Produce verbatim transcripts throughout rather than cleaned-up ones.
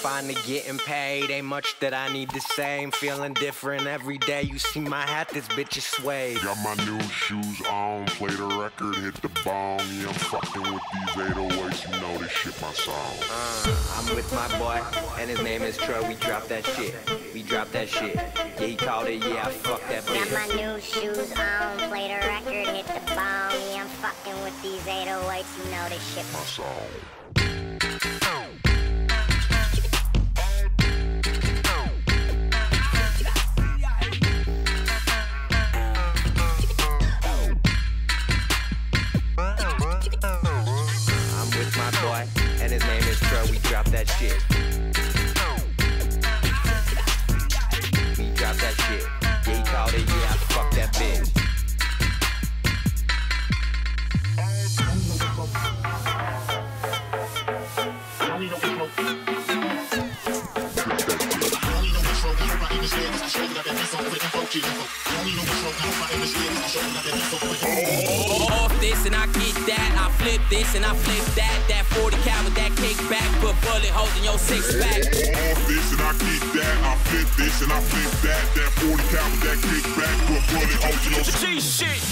finally getting paid. Ain't much that I need to say. I'm feeling different every day. You see my hat, this bitch is suede. Got my new shoes on, play the record, hit the bong. Yeah, I'm fucking with these eight oh eights, you know this shit my song. Uh, I'm with my boy, and his name is Troy. We drop that shit, we drop that shit. Yeah, he called it, yeah, I fuck that bitch. Got my new shoes on, play the record, hit the bong. Yeah, I'm fucking with these eight oh eights, you know this shit my song. And his name is Troy, we drop that shit. We drop that shit. Yeah, he called it, yeah, I fuck that bitch. Off this and I get that, I flip this and I flip that. That forty cal with that kickback, put bullet holes in your six pack. Off this and I get that, I flip this and I flip that. That forty cal with that kickback, put bullet holes in your six shit.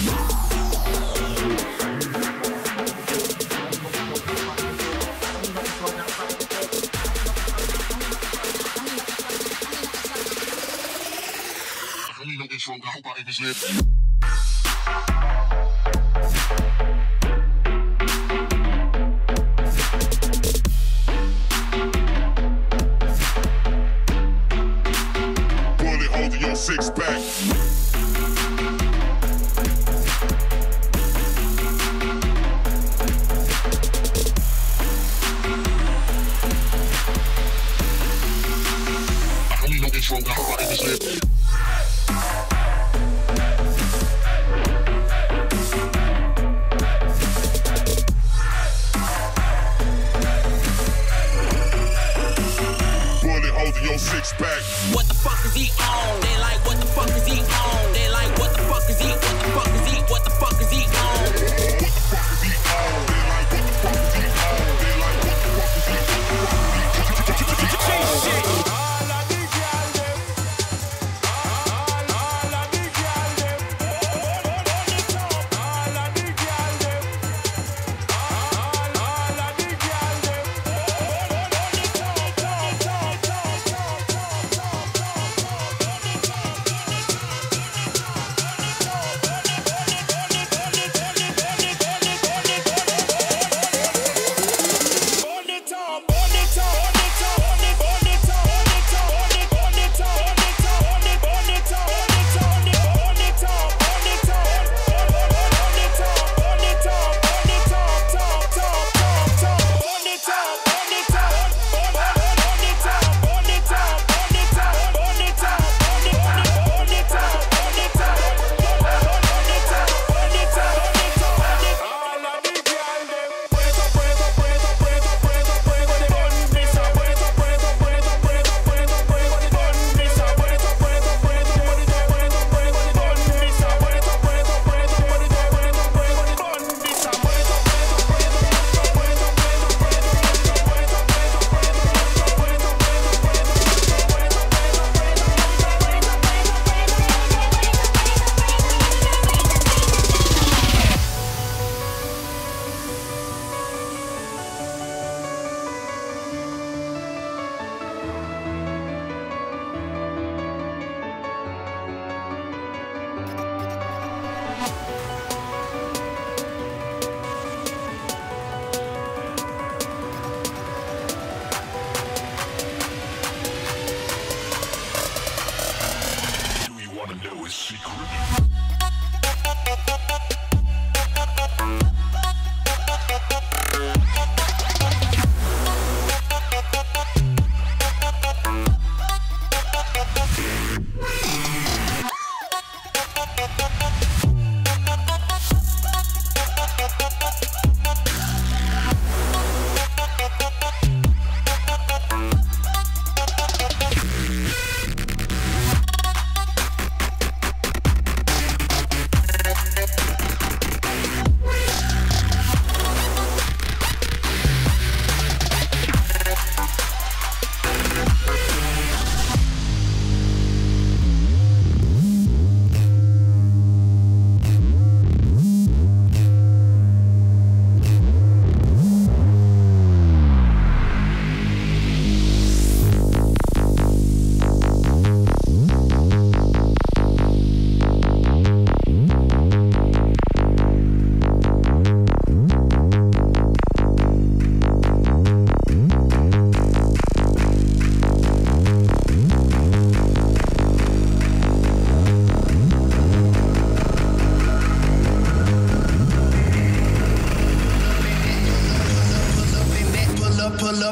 I hope I even slip. Bullet holes in your six pack. I only know intro, I hope I even slip.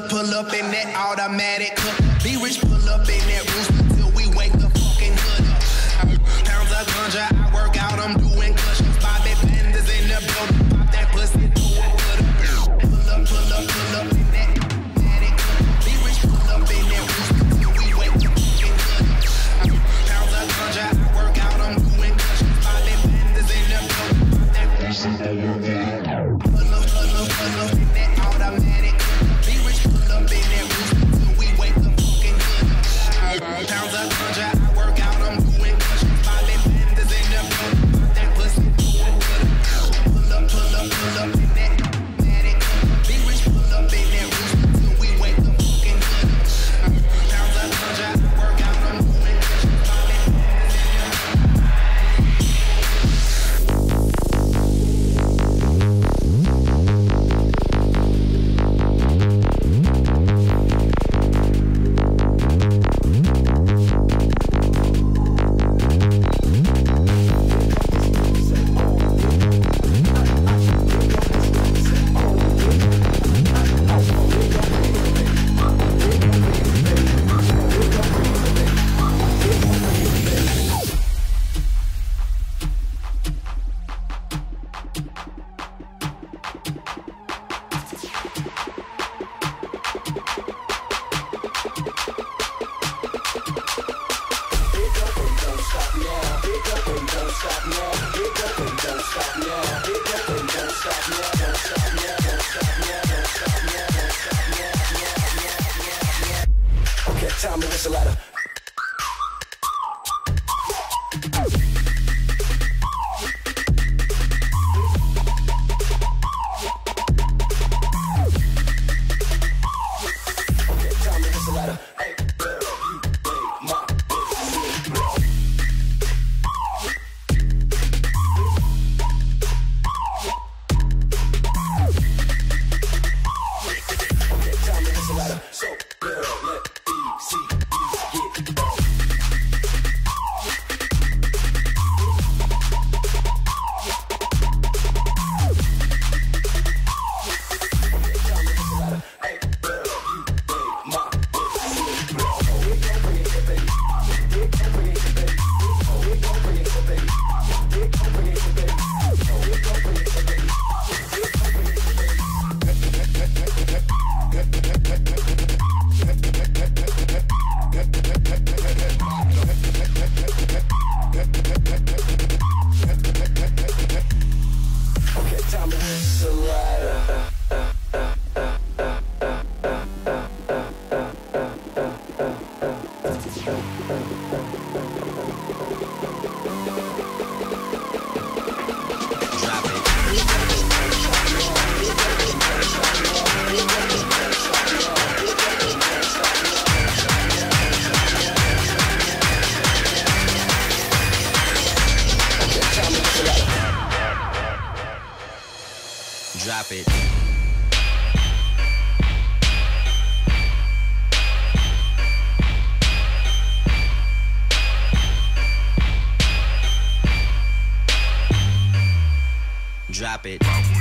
up, pull up in that automatic. Be rich, pull up in that rooster till we wake the fucking hood up. Pounds of ganja, I work out, I'm doing cushions. Bobby Benders in the building, pop that pussy, do it good. Pull up, pull up, pull up in that automatic. Be rich, pull up in that rooster till we wake the fucking hood up. Pounds of ganja, I work out, I'm doing cushions. Bobby Benders in the building, pop that pussy, do it good. Pull up, pull up, pull up in that automatic. Be rich, pull up in that rooster till we wake the fucking hood up. Pounds of ganja, I work out, I'm doing cushions. Bobby Benders in the building, pop that pussy, do it good. Pull up, pull up, pull up in that automatic. Be rich, pull up in that rooster till we wake the fucking hood up. Pounds of ganja, I work out, I'm doing cushions. Bobby Benders in the Time to whistle at her. Okay, time to whistle at her. Hey, girl, you made my business. Okay, time to whistle at her. So, girl, let see you get on. Hey, girl, you made my business. Oh, we gon' bring it, baby. We gon' bring it, baby. Oh, we gon' bring it, baby. We gon' bring it, baby. Oh, we gon' bring it, baby. We gon' bring it, okay, time to whistle at her. Drop it. Drop it.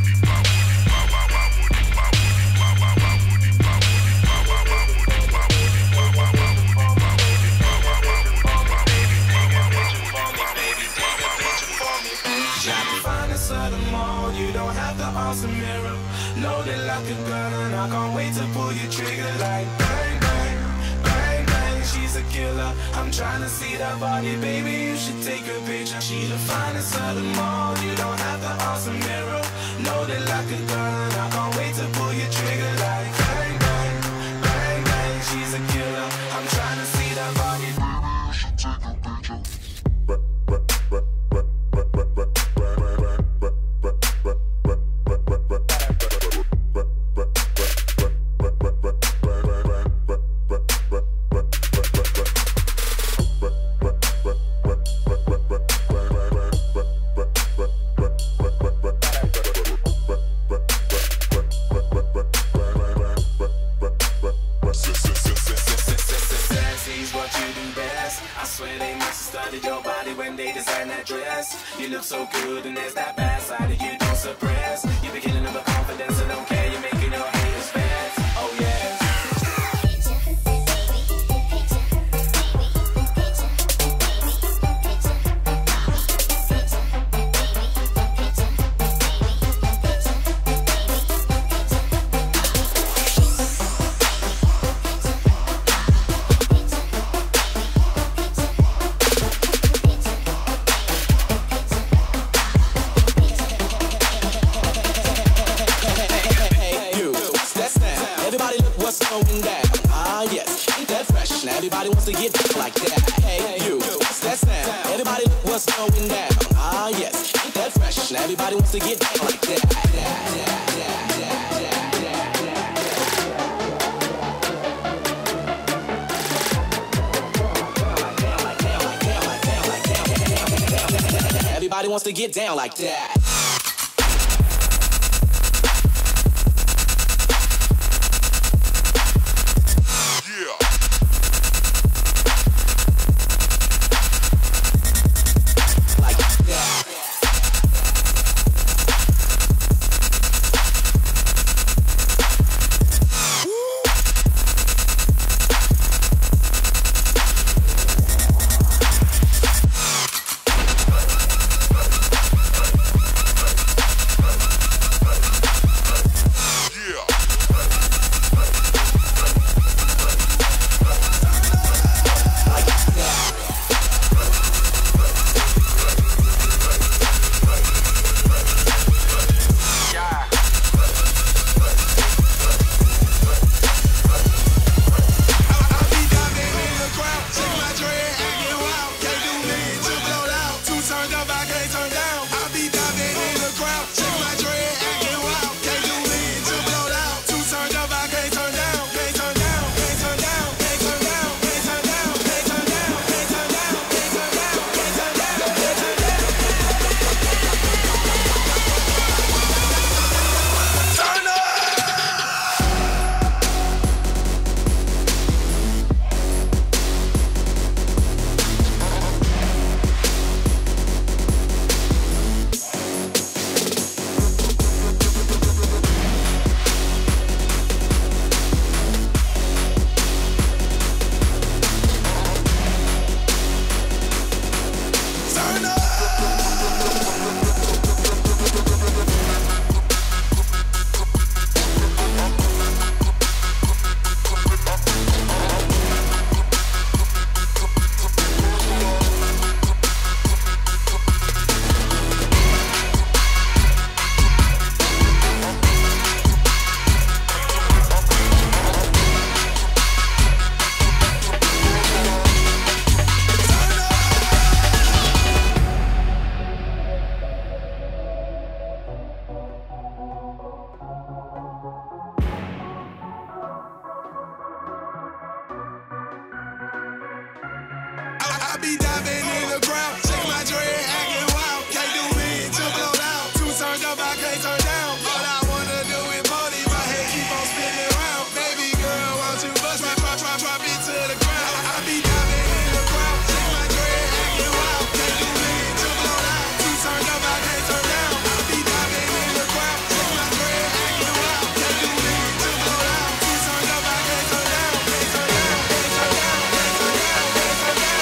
Finest of them all, you don't have the awesome mirror. Loaded like a gun, and I can't wait to pull your trigger like bang, bang, bang, bang. She's a killer. I'm trying to see that body, baby. You should take a picture. She the finest of them all, you don't have the awesome mirror. Loaded like a gun, and I can't wait to pull your trigger like bang, bang, bang, bang. She's a killer. I'm trying to see that body. You should take a picture. You look so good, and there's that bad side of you don't suppress. You be killing them with confidence, and don't care, you're making your haters fast. Oh yes. going down. Ah, yes, ain't that fresh? Now everybody wants to get like that. Hey, you, what's that sound? Everybody look what's going down. Ah, yes, ain't that fresh? Now everybody wants to get like that. Everybody wants to get down like that. I be diving in the crowd, shake my dread, acting wild. Can't do me to blow out. Two turned up, I can't turn down. All I wanna do is party, my head keep on spinning round. Baby girl, won't you bust me, drop, drop, drop it to the ground. I be diving in the crowd, shake my dread, acting wild. Can't do me to blow out. Two turned up, I can't turn down. I be diving in the crowd, shake my dread, acting wild. Can't do me to blow out. Two turned up, I can't turn down. Can't turn down, can't turn down, can't turn down, can't turn down.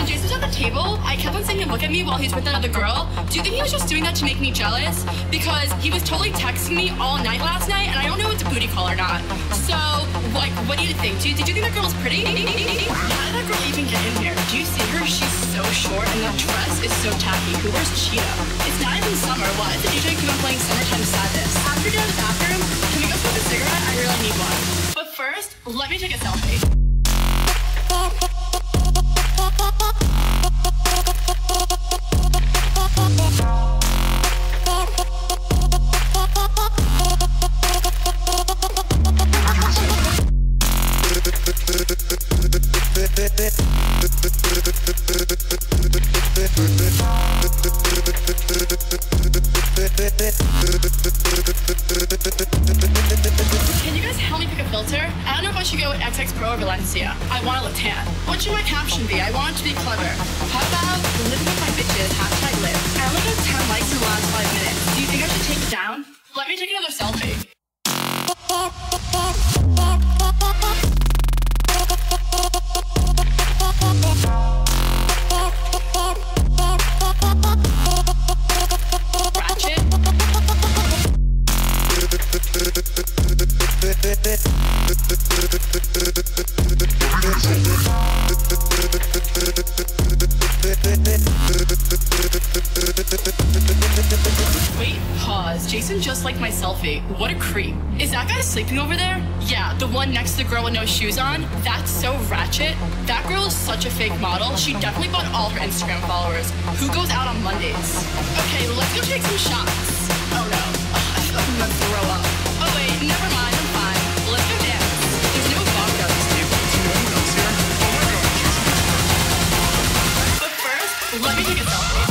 When Jason was at the table, I kept on seeing him look at me while he's with that other girl. Do you think he was just doing that to make me jealous? Because he was totally texting me all night last night, and I don't know if it's a booty call or not. So, like, what do you think? Do you, did you think that girl was pretty? How did that girl even get in here? Do you see her? She's so short, and that dress is so tacky. Who wears cheetah? It's not even summer. Why is the D J keep on playing Summertime Sadness? After you're done the bathroom, can we go smoke a cigarette? I really need one. But first, let me take a selfie. Can you guys help me pick a filter? I don't know if I should go with X X Pro or Valencia. I want to look tan. What should my caption be? I want it to be clever. How about living with my bitches, hashtag live. I only got ten likes in the last five minutes. Do you think I should take it down? Let me take another selfie. Wait, pause. Jason just liked my selfie. What a creep. Is that guy sleeping over there? Yeah, the one next to the girl with no shoes on. That's so ratchet. That girl is such a fake model. She definitely bought all her Instagram followers. Who goes out on Mondays? Okay, let's go take some shots. Oh no. Ugh, I feel like I'm gonna throw up. Oh wait, never mind. I'm fine. Let's go dance. There's no vodka at this table. Is anyone else here? Oh my god. But first, let me take a selfie.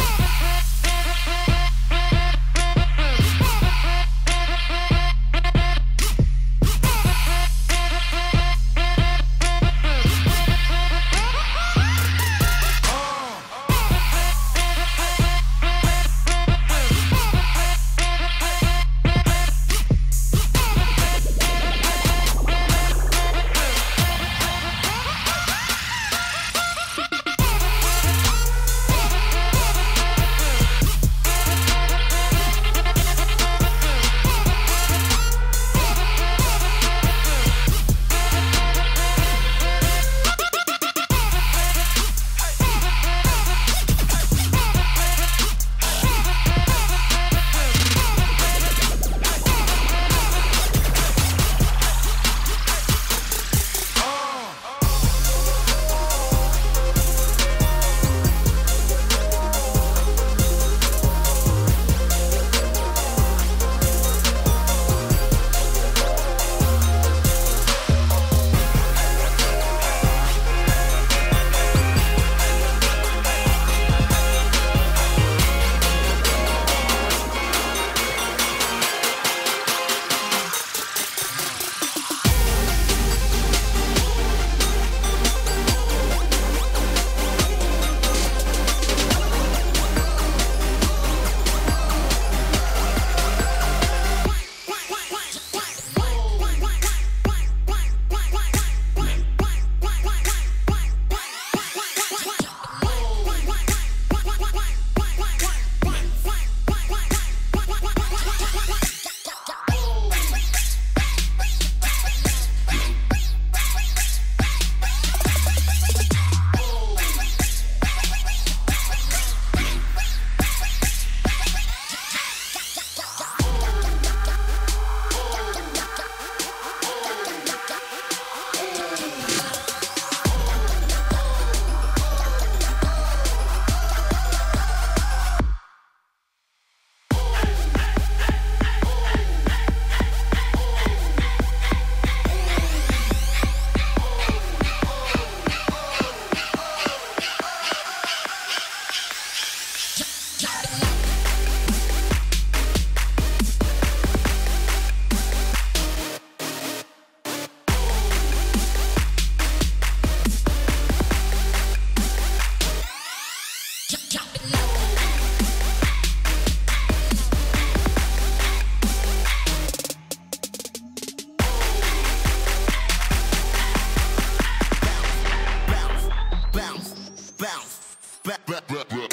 back, back, back, back.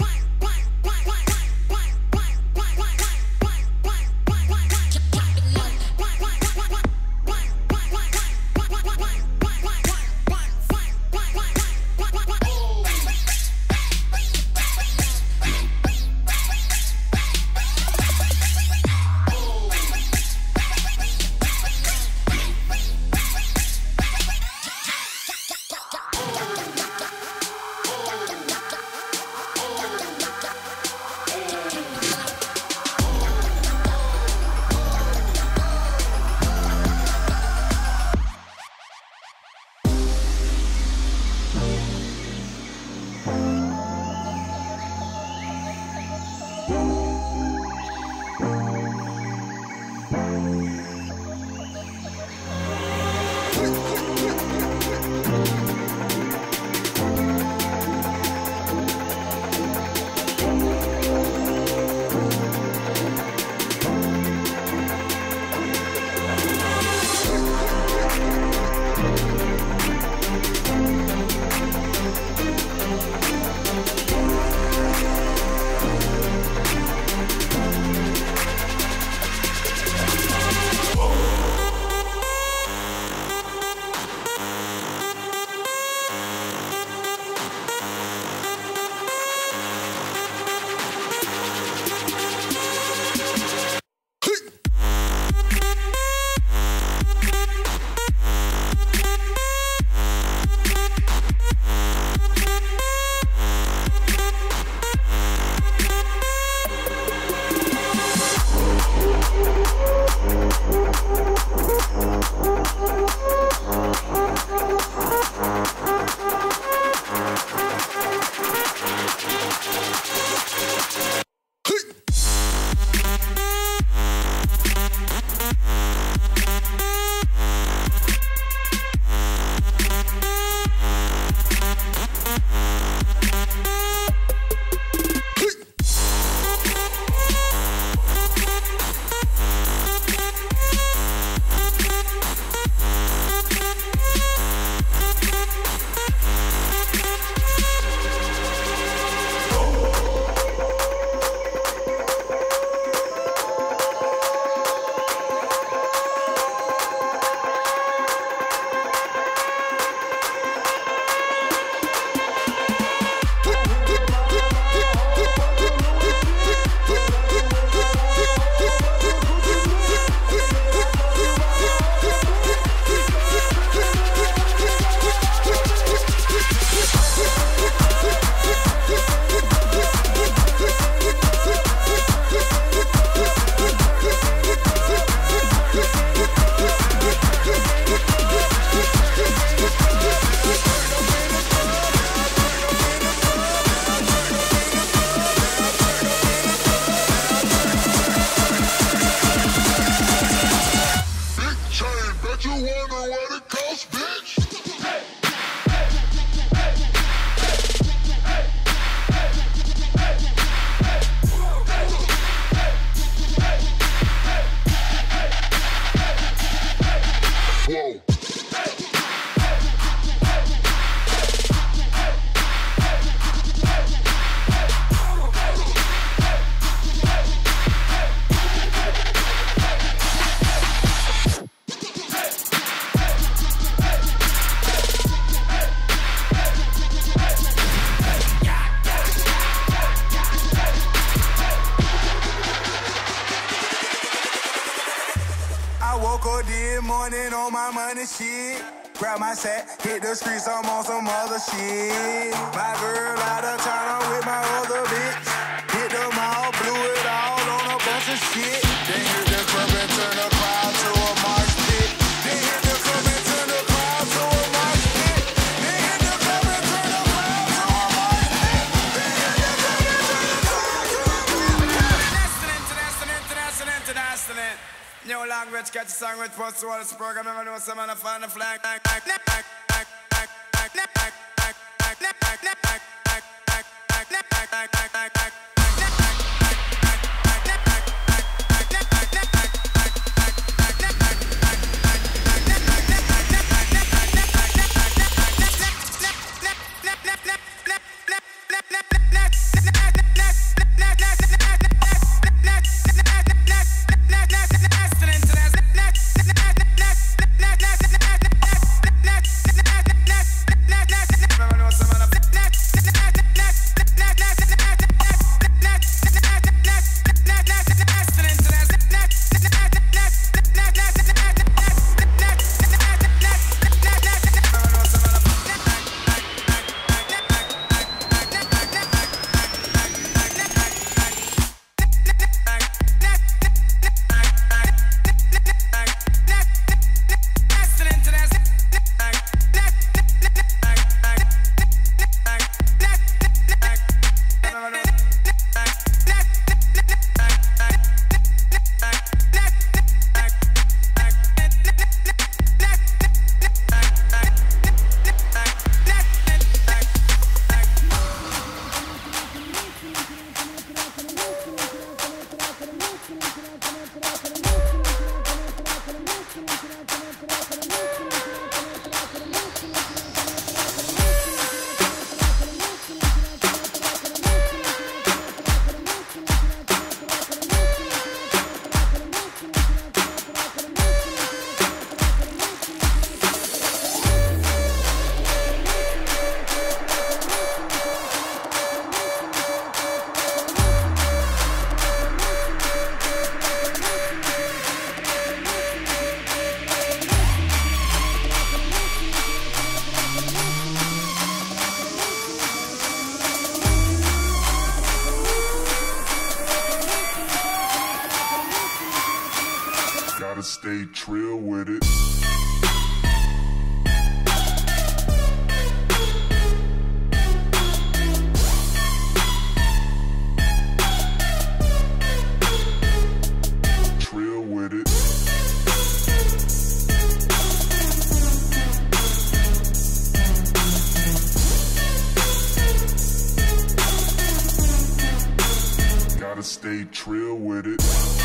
morning on my money shit. Grab my sack, hit the streets, I'm on some other shit. My girl out of town, I'm with my other bitch. Hit the mall, blew it all on a bunch of shit. Then hit the club and turn the crowd to a marsh pit. Then hit the club and turn the crowd to a marsh pit. Then hit the club and turn the crowd to a marsh pit. Then hit the club and turn the crowd to a marsh pit. International, international, international. New language, catch a song with first word. This program never know some man to find the flag. Gotta stay trill with it. Trill with it. Gotta stay trill with it.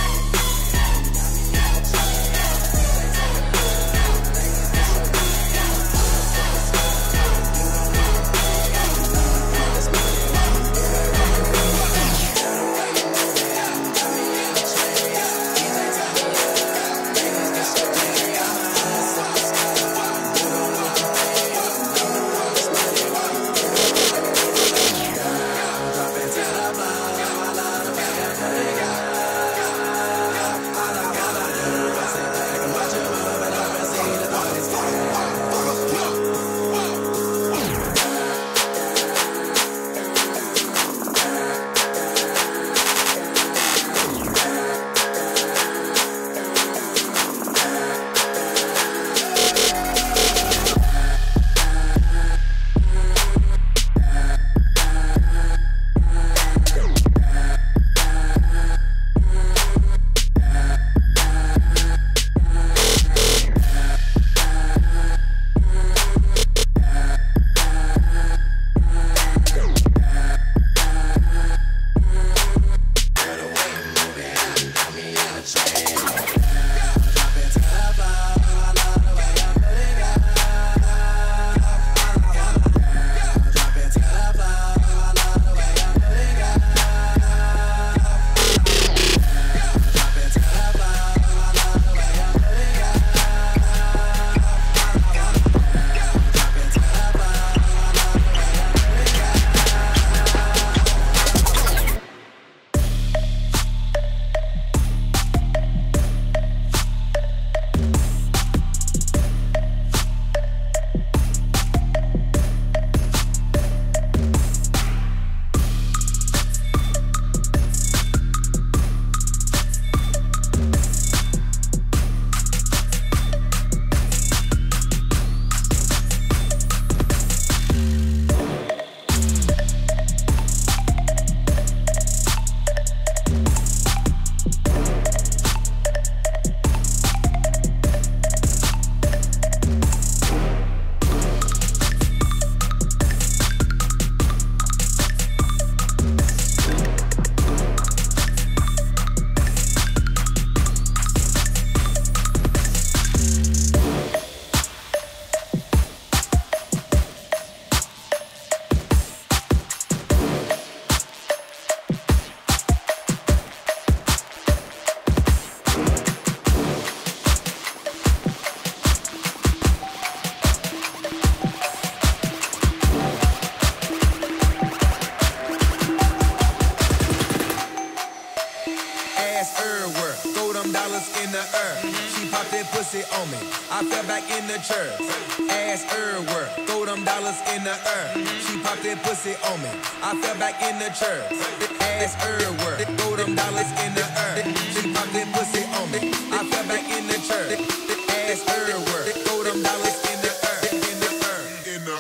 Pussy on me, I fell back in the church. Ass everywhere, throw them dollars in the air. She popped that pussy on me, I fell back in the church. Ass everywhere, throw them dollars in the air. She popped that pussy on me, I fell back in the church. Ass everywhere, throw them dollars in the air. In the air, in the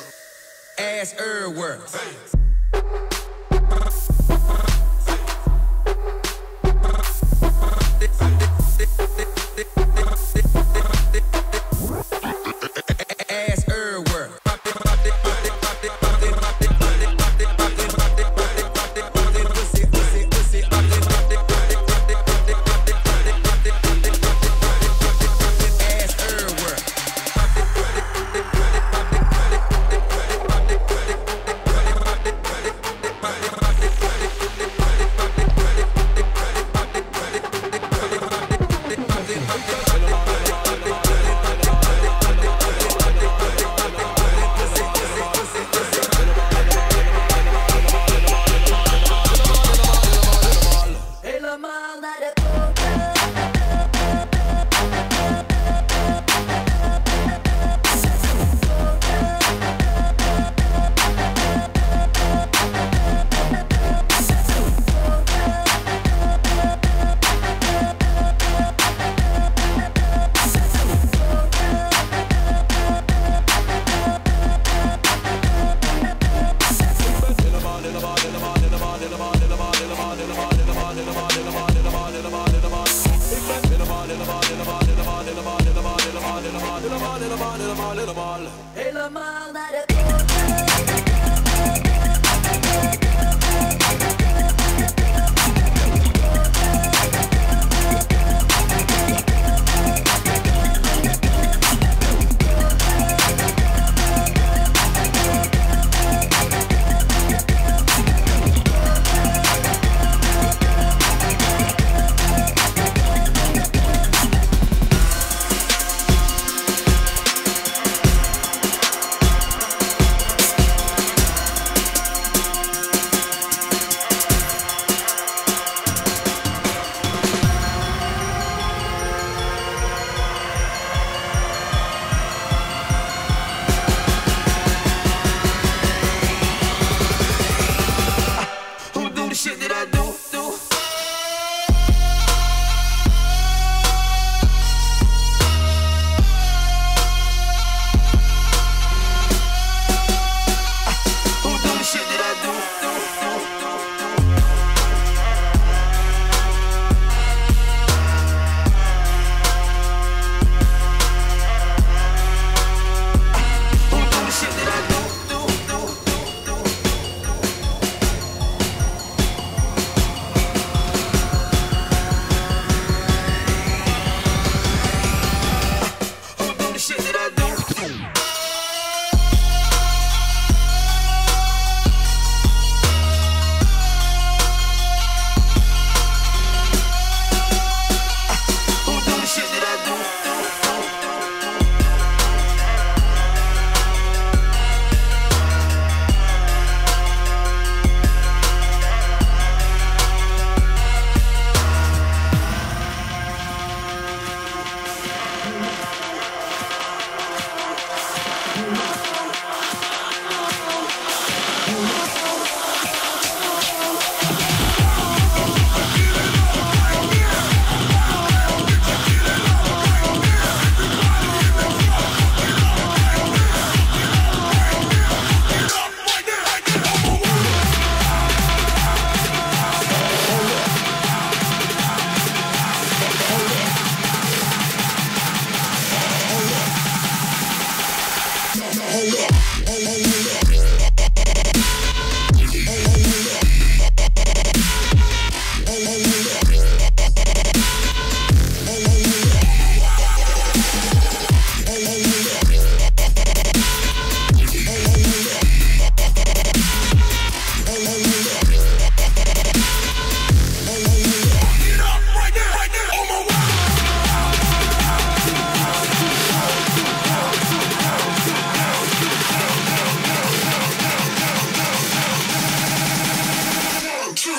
ass everywhere.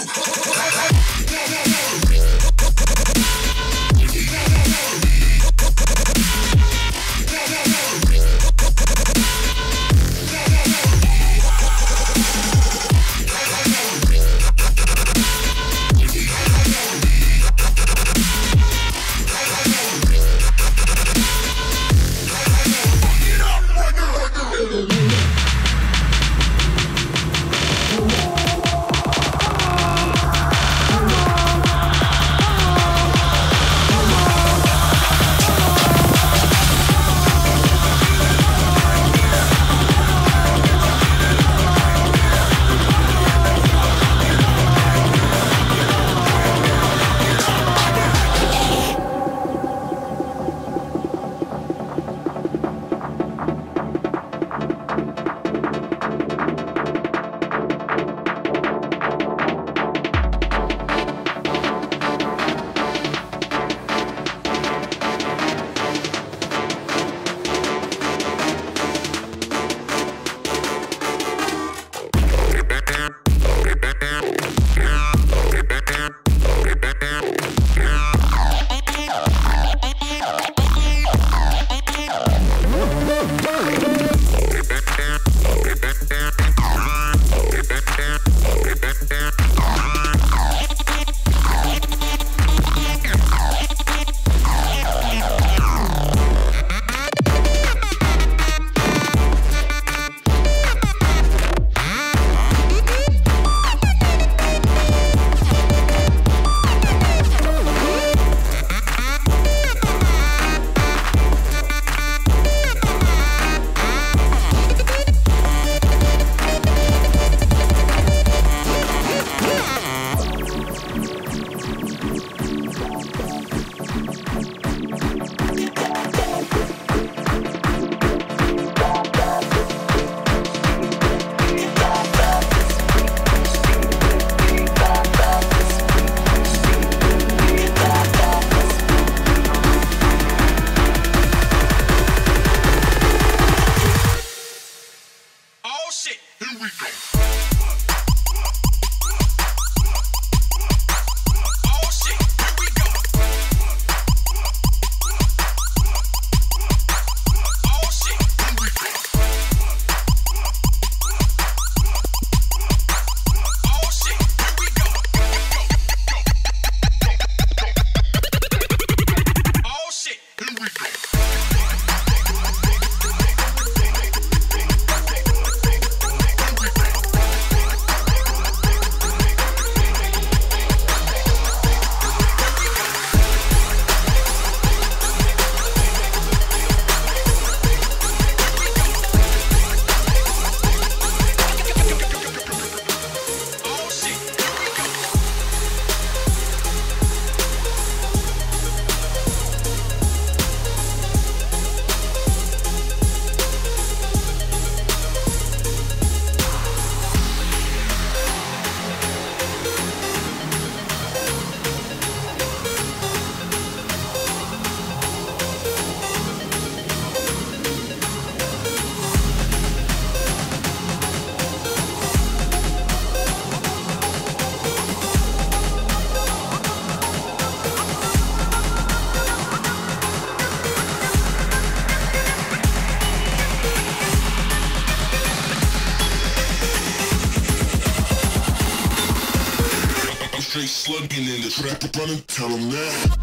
straight slugging in the trap, running, tell them that.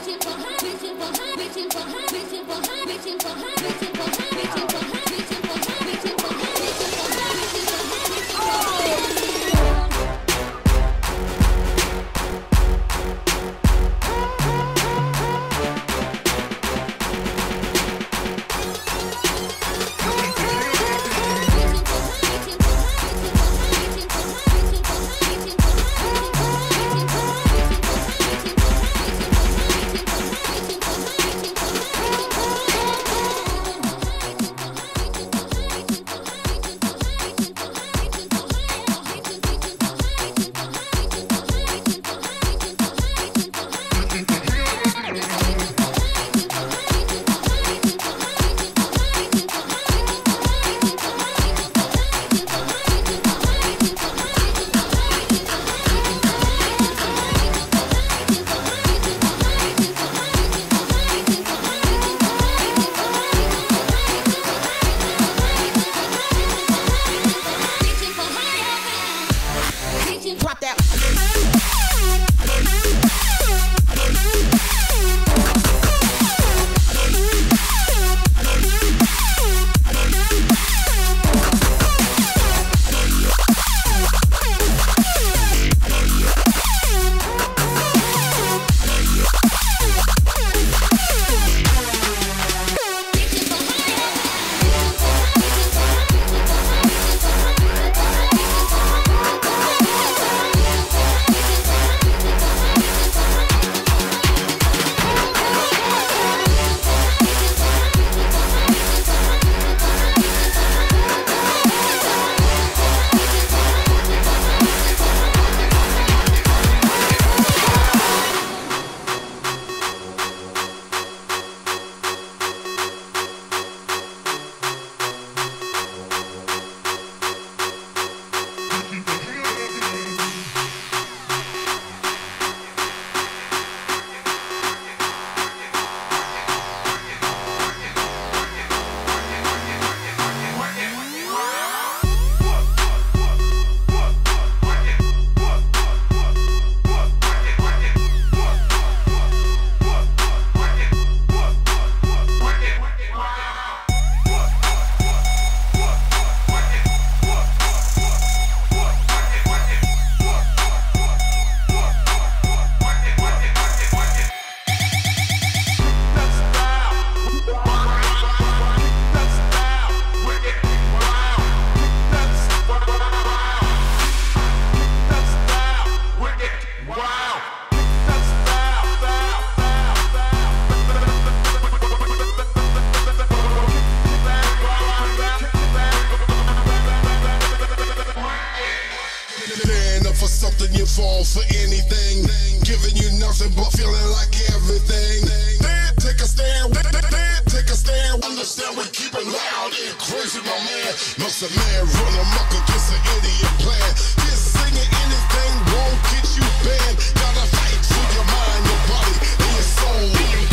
fall for anything. Giving you nothing but feeling like everything. Then take a stand, then take a stand. Understand we keep it loud and crazy, my man. Must a man run amok against an idiot plan. Just singing anything won't get you banned. Gotta fight for your mind, your body, and your soul.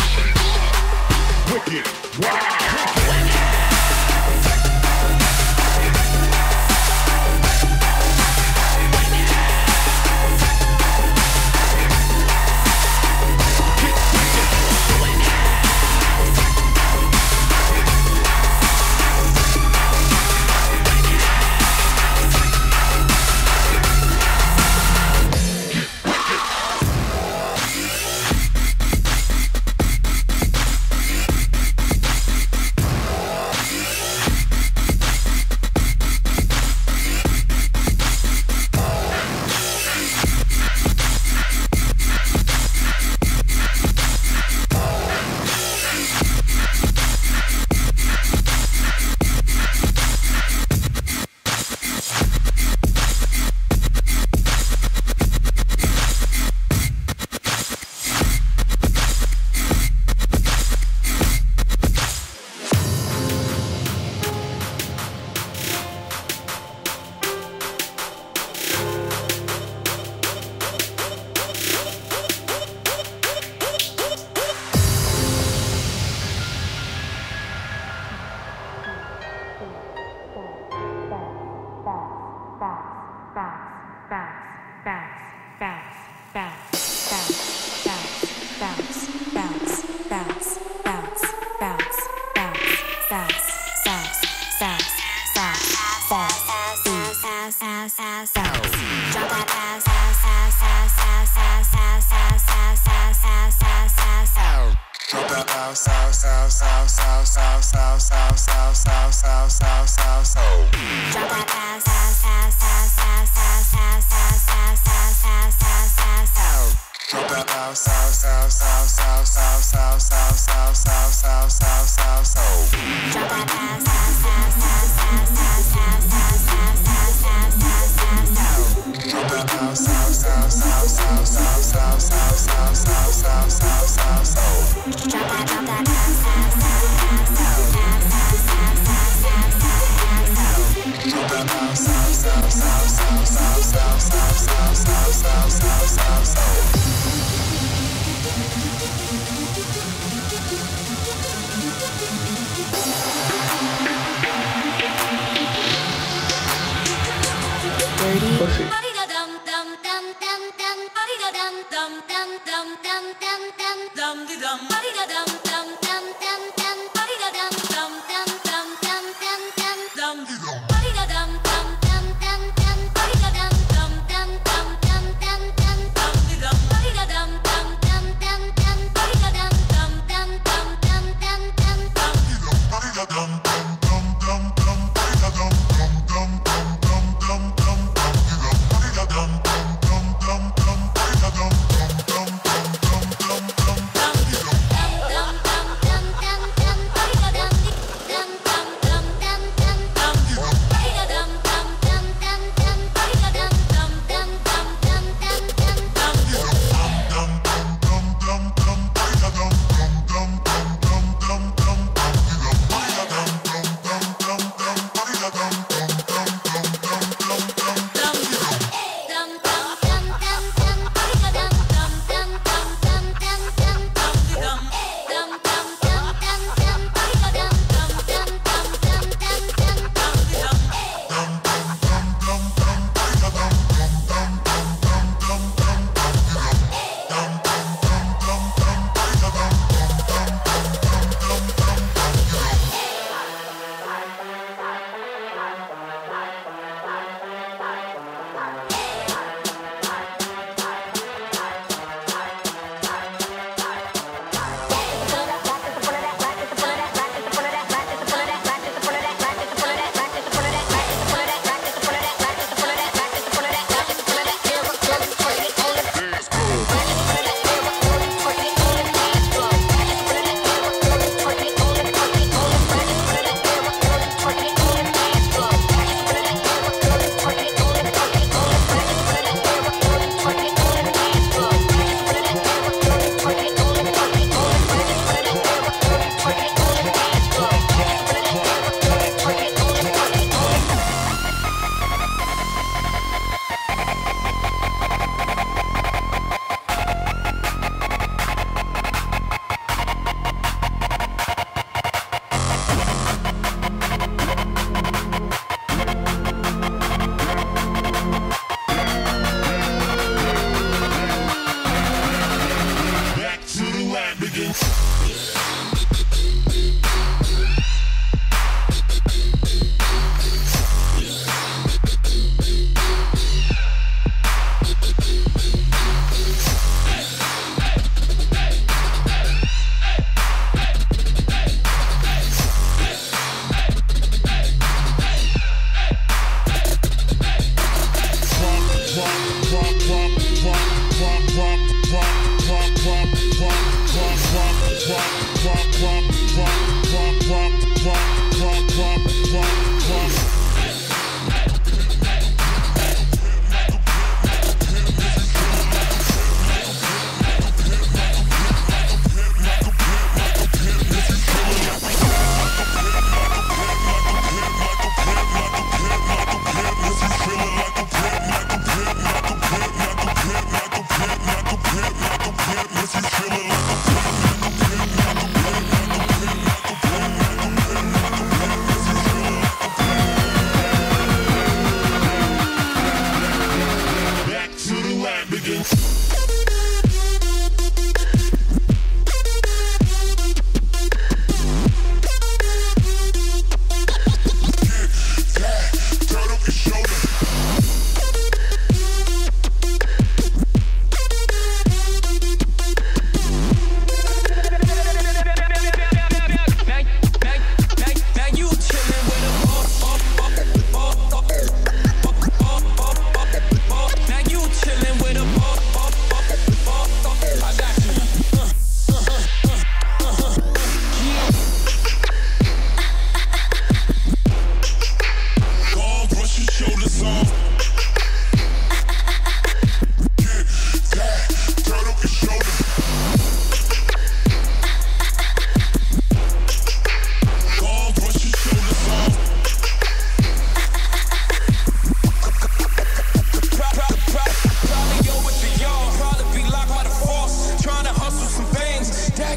Wicked, wow. Drop that out, south, south, south, south, south, south, south, south, south, south, south, south, south. Drop that ass, ass, ass, ass, ass, ass, ass, ass, ass, ass, ass, ass, ass, ass. Drop that out, south, south, south, south, south, south, south, south, south, south, south, south, south. Drop that ass, ass, ass, ass, ass, ass, ass, ass, ass, ass, ass, ass, ass, ass. Drop that out, south, south, south, south, south, south, south, south, south, south, south, south, south. Drop that, drop that ass, ass, ass, ass, ass, ass, ass, ass, ass, ass, ass. Drop that out, south, south, south, south, south, south, south, south, south, south, south, south, south. Pussy. Drop,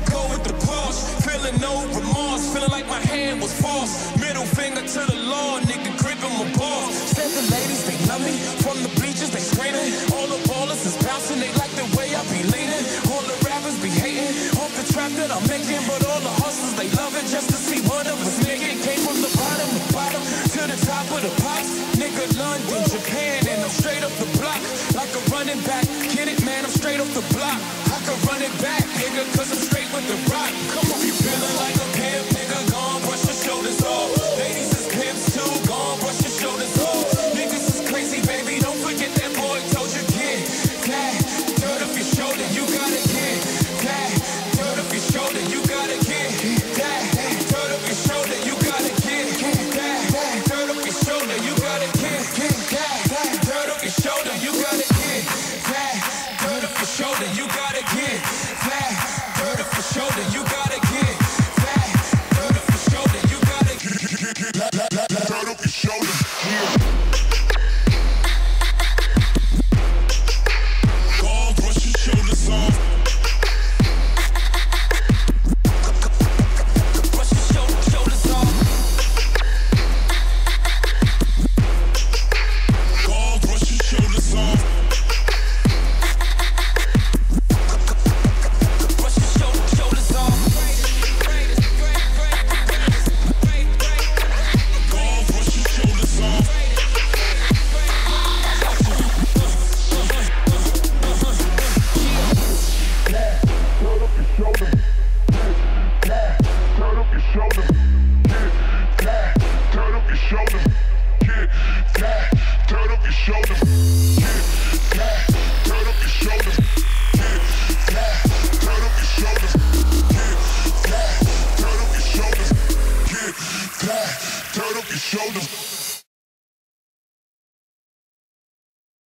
go with the Porsche. Feeling no remorse, feeling like my hand was forced. Middle finger to the law, nigga gripping my balls. Said the ladies, they love me. From the bleachers, they screaming. All the ballers is bouncing, they like the way I be leaning. All the rappers be hating off the trap that I'm making. But all the hustlers, they love it just to see one of us making. Came from the bottom, the bottom to the top of the pops. Nigga, London, Japan, and I'm straight up the block. Like a running back, get it, man, I'm straight off the block. I can run it back, nigga, cause I'm straight with the rock. Come on, you feeling like a pimp, nigga, gone, brush your shoulders off. Ladies is pimps too, gone, brush your shoulders off. Niggas is crazy, baby, don't forget that boy told you, kid. That, dirt off your shoulder, you gotta get. That, dirt off your shoulder, you gotta get. That, dirt off your shoulder, you gotta get. That, dirt off your shoulder, you gotta get. That, dirt off your shoulder, you gotta get. That, dirt off your shoulder, you gotta get. That, dirt off your shoulder, you gotta